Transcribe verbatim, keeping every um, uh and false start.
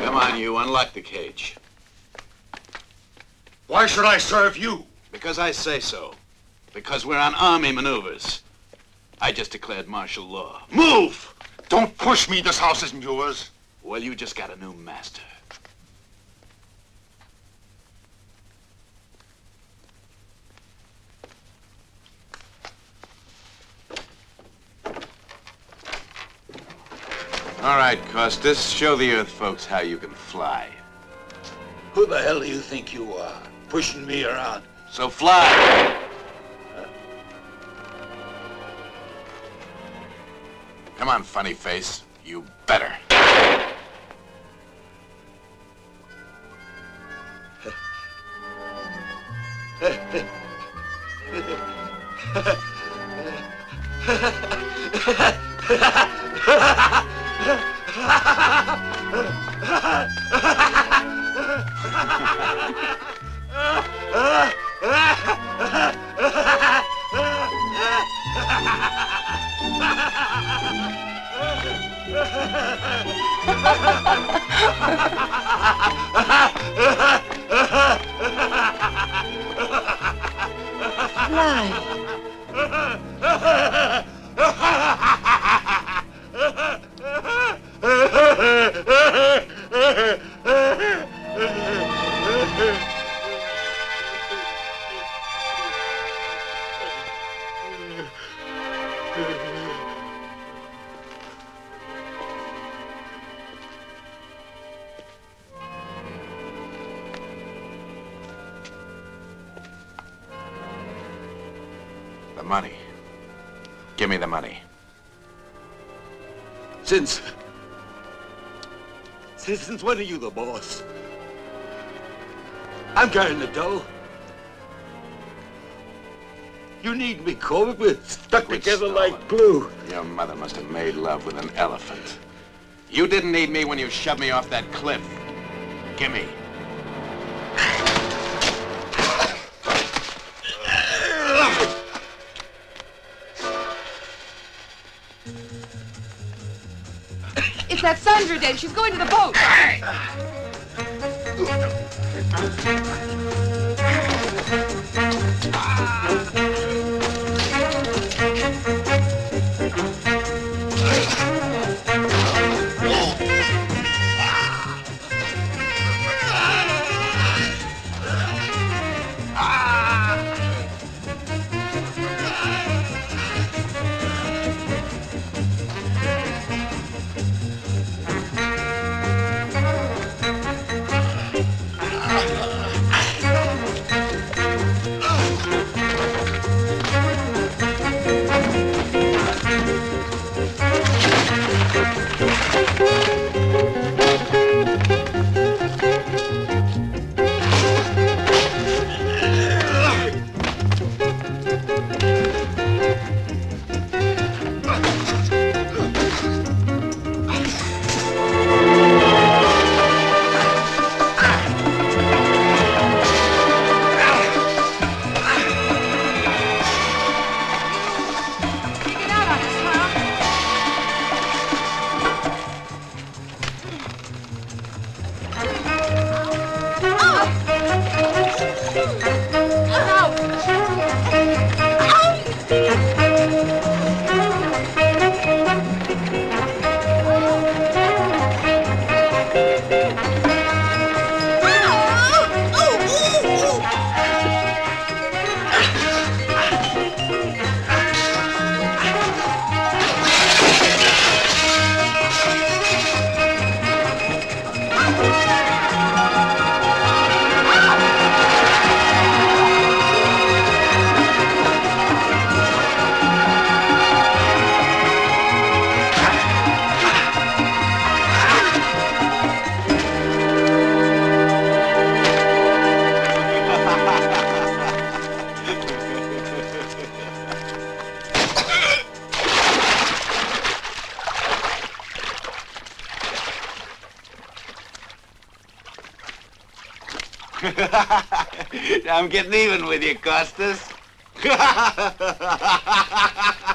Come on, you. Unlock the cage. Why should I serve you? Because I say so. Because we're on army maneuvers. I just declared martial law. Move! Don't push me. This house isn't yours. Well, you just got a new master. All right, Costas, show the Earth folks how you can fly. Who the hell do you think you are? Pushing me around. So fly! Come on, funny face. You better. The money. Give me the money. Since... Since, since when are you the boss? I'm carrying the dough. You need me, Corbett. We're stuck Quit together stalling. like glue. Your mother must have made love with an elephant. You didn't need me when you shoved me off that cliff. Give me. It's that Sandra dead. She's going to the boat. I'm getting even with you, Costas.